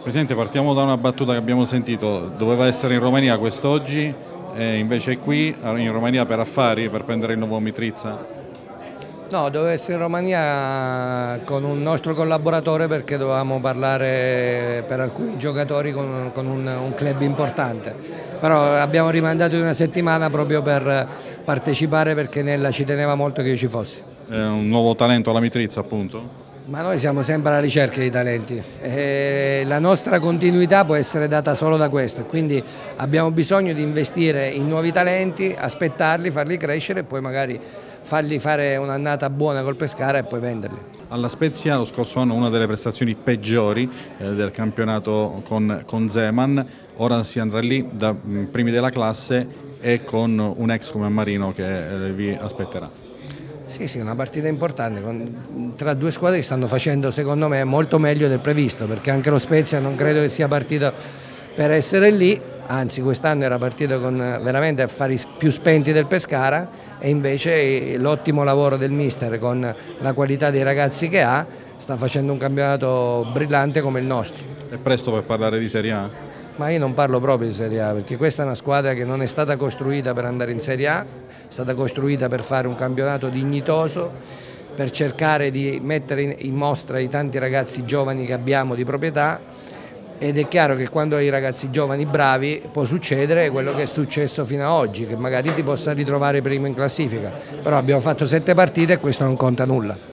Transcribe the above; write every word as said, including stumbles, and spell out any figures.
Presidente, partiamo da una battuta che abbiamo sentito, doveva essere in Romania quest'oggi e invece è qui in Romania per affari, per prendere il nuovo Mitrizza? No, dovevo essere in Romania con un nostro collaboratore perché dovevamo parlare per alcuni giocatori con, con un, un club importante, però abbiamo rimandato di una settimana proprio per partecipare perché Nella ci teneva molto che io ci fossi. È un nuovo talento alla Mitrizza, appunto? Ma noi siamo sempre alla ricerca di talenti e la nostra continuità può essere data solo da questo, quindi abbiamo bisogno di investire in nuovi talenti, aspettarli, farli crescere e poi magari fargli fare un'annata buona col Pescara e poi venderli. Alla Spezia lo scorso anno una delle prestazioni peggiori eh, del campionato con, con Zeman, ora si andrà lì da mh, primi della classe e con un ex come Marino che eh, vi aspetterà. Sì, sì, una partita importante con, tra due squadre che stanno facendo secondo me molto meglio del previsto, perché anche lo Spezia non credo che sia partito per essere lì, anzi quest'anno era partito con veramente affari più spenti del Pescara e invece l'ottimo lavoro del mister con la qualità dei ragazzi che ha sta facendo un campionato brillante come il nostro. È presto per parlare di Serie A? Ma io non parlo proprio di Serie A perché questa è una squadra che non è stata costruita per andare in Serie A, è stata costruita per fare un campionato dignitoso, per cercare di mettere in mostra i tanti ragazzi giovani che abbiamo di proprietà ed è chiaro che quando hai ragazzi giovani bravi può succedere quello che è successo fino ad oggi, che magari ti possa ritrovare primo in classifica, però abbiamo fatto sette partite e questo non conta nulla.